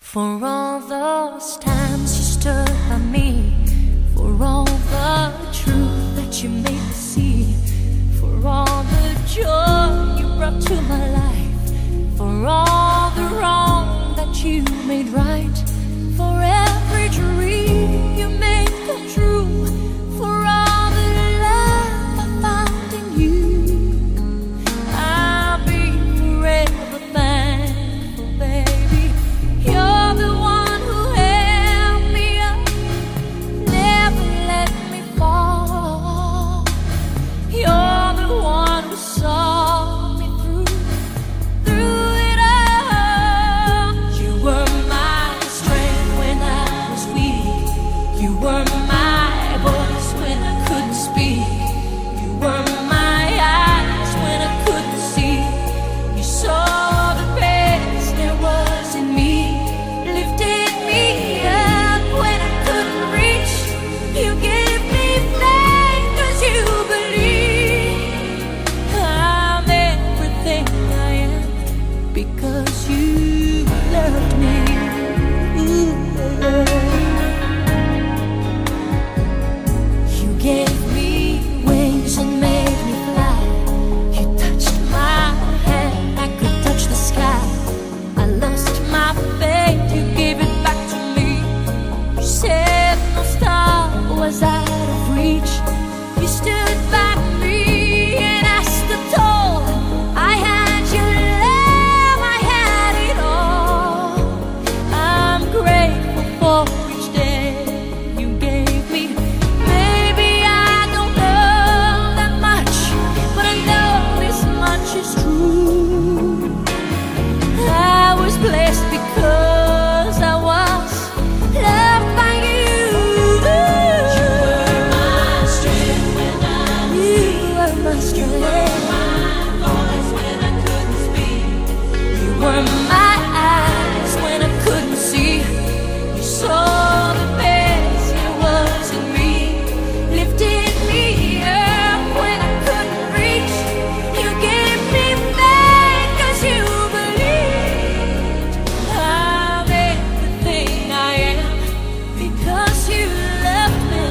For all those times you stood by me, for all the truth that you made me see, for all the joy you brought to my life, for all the wrong that you made right, for every dream you made come true, for all the love I found in you, I'll be forever thankful, baby. You're the one who held me up, never let me fall. You're the one who saw me through it all. You were my strength when I was weak. You were my voice when I couldn't speak. You were my eyes when I couldn't see. You saw the best there was in me, lifted me up when I couldn't reach. You gave me faith 'cause you believe I'm everything I am because you loved me. Ooh, you gave me wings and made me fly. You touched my hand, I could touch the sky. I lost my faith, you gave it back to me. You said no star was out of reach. You stood by me and I stood tall. I had your love, I had it all. I'm grateful for each day you gave me. Maybe I don't know that much, but I know this much is true. I was blessed because I was loved by you. You were my strength when I was weak. You were my strength. You were my voice when I couldn't speak. You were my eyes when I couldn't see. You saw the best there was in me, lifted me up when I couldn't reach. You gave me faith 'cause you believed I'm everything I am because you loved me.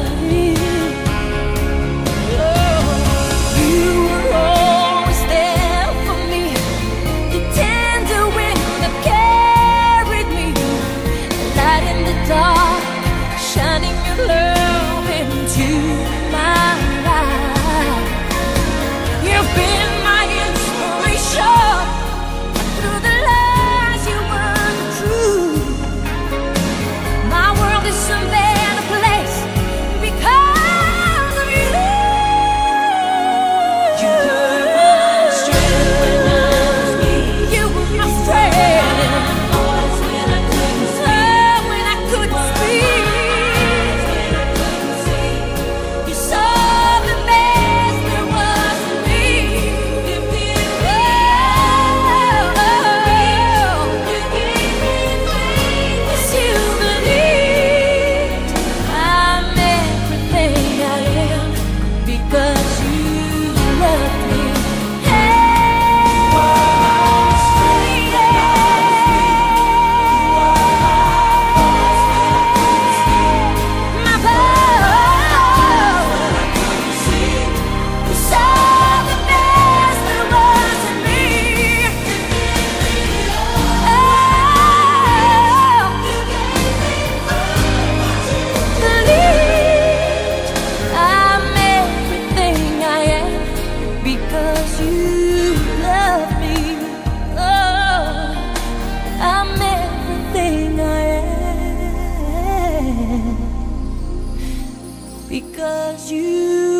Oh, you were always there for me, the tender wind that carried me, light in the dark, shining your love into my life. You've been my inspiration through the lies you weren't true. My world is a better place because of you. You were my strength when I was weak. You were my strength. Voice when I couldn't speak. When I couldn't speak. When I couldn't see. You saw the best there was in me. You gave me faith 'cause you believed I'm everything I am because you loved me. My voice, you saw the best there was in me. Believed I'm everything I am because you love me. Oh, I'm everything I am because you